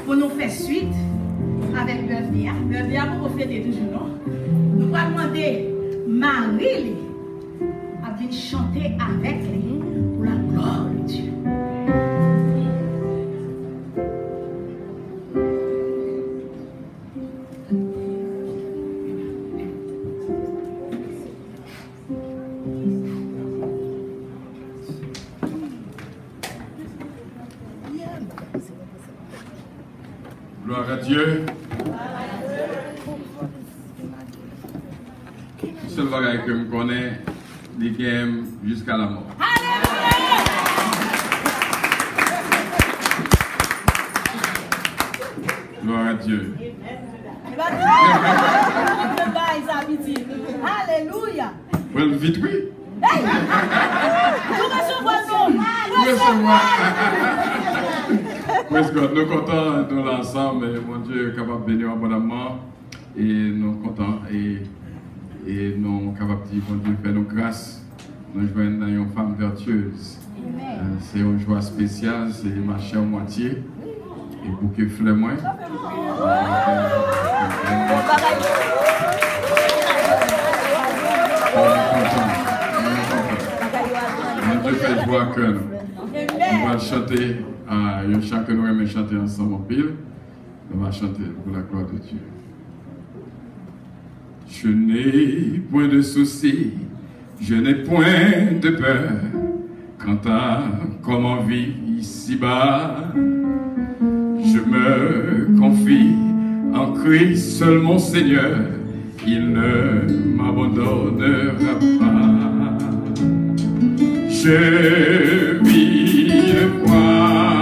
pour nous faire suite avec Bernia. Bernia, pour fêter toujours, non? Nous allons demander Marie à venir chanter avec lui pour la gloire de Dieu. Gloire à Dieu. Le seul bagage que je connais, les games jusqu'à la mort. Gloire à Dieu. Alléluia. Well, vite oui. Hey! Nous recevons nous. Praise God. Nous sommes contents de l'ensemble. Mon Dieu est capable de bénir abondamment. Et nous sommes contents. Et nous sommes capables de dire, mon Dieu, fait nous grâce. Nous joignons une femme vertueuse. C'est une joie spéciale. C'est ma chère moitié. Et pour que fleur moins. Mon Dieu fait joie que nous. On va chanter un chant que nous aimons chanter ensemble en pile. On va chanter pour la gloire de Dieu. Je n'ai point de soucis, je n'ai point de peur quant à comment vivre ici-bas. Je me confie en Christ seul mon Seigneur, il ne m'abandonnera pas. Je vis le croix